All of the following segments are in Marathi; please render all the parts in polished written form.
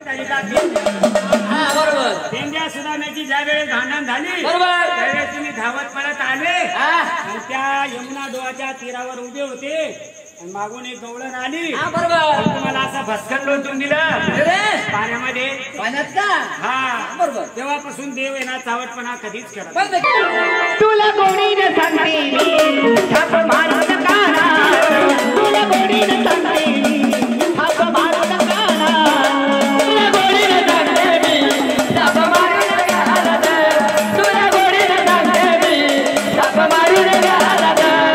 बरोबर देंद्या सुदाम्याची ज्या वेळेस भांडण झाली बरोबर त्यावेळेस तुम्ही धावत पळत आले आणि त्या यमुना डोहाच्या तीरावर उभे होते आणि मागून एक गवळण आली बरोबर तुम्हाला असं भस्कन लोटून दिलं पाण्यामध्ये पाण्यात का हा बरोबर तेव्हापासून देव येणार चावटपणा कधीच करत तुला गोडीने सांगते थाप मारून काना तुला गोडीने सांगते थाप मारून काना तुला गोडीने सांगते मी थाप मारून काना तुला गोडीने सांगते मी थाप मारून काना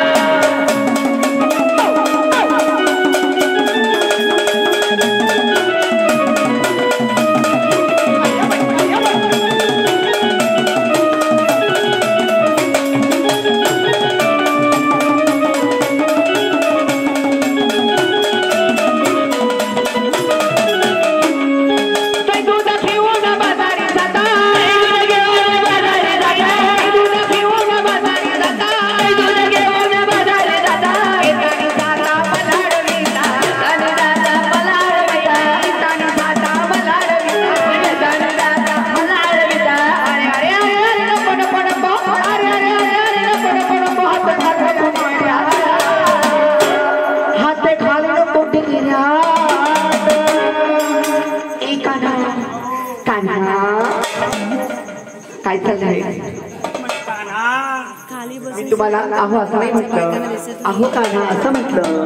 काय चाललंय मी तुम्हाला आहो असं नाही म्हटलं आहो काना असं म्हटलं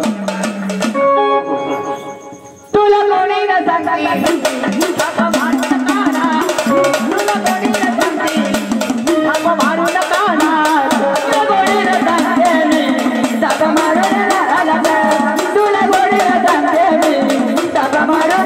तुला कोणी न सांगते थाप मारून काना तुला कोणी न सांगते थाप मारून काना तुला कोणी न सांगते मी थाप मारून काना तुला कोणी न सांगते मी थाप मारून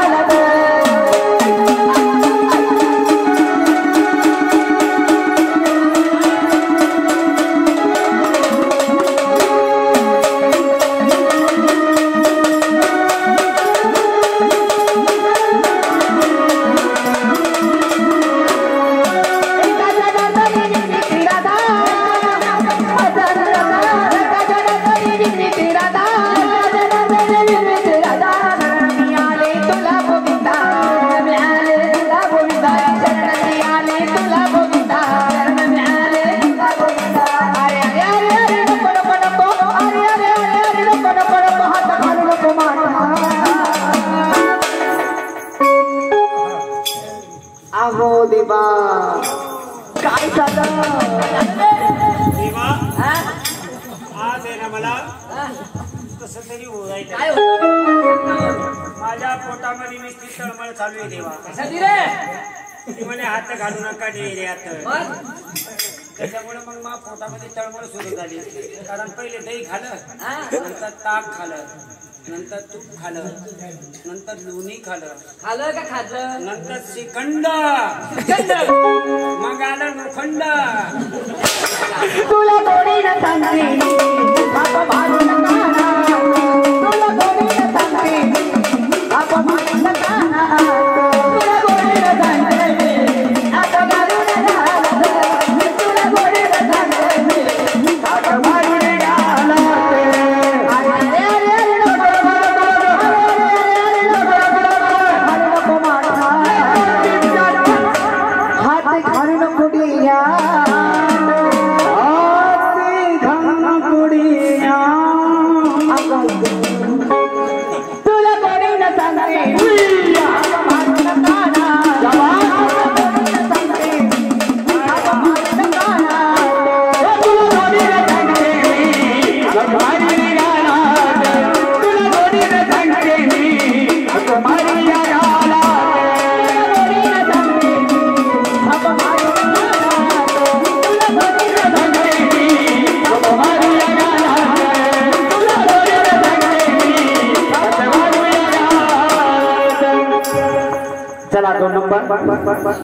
आहो देवा काय झालं देवा आज आहे ना मला कसं तरी ओळायचं माझ्या पोटामध्ये नुसती तळमळ चालू आहे देवा ती म्हणे हात घालू नका डेऱ्यात त्याच्यामुळे मग मा पोटामध्ये तळमळ सुरू झाली कारण पहिले दही खाल्लं नंतर ताक खाल्लं नंतर तूप खाल्लं नंतर लोणी खाल्लं का खाल्लं नंतर श्रीखंड मग आलं लोखंड तुला कोणी न सांगते थाप मारून काना तुला कोणी न सांगते थाप मारून काना तुला कोणी न सांगते थाप मारून काना तुला कोणी न सांगते थाप मारून चला 2 नंबर